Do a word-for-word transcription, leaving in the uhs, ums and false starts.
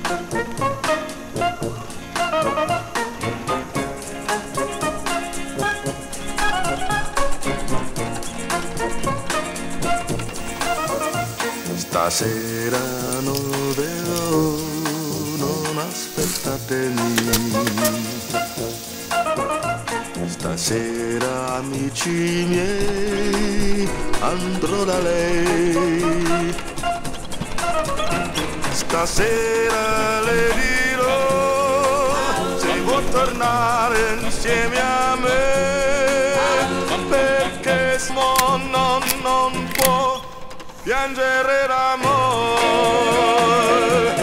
Stasera non vedo, non aspettatemi. Stasera amici miei andrò da lei. Stasera le dirò se vuol tornare insieme a me, perché mo non, non può piangere d'amore.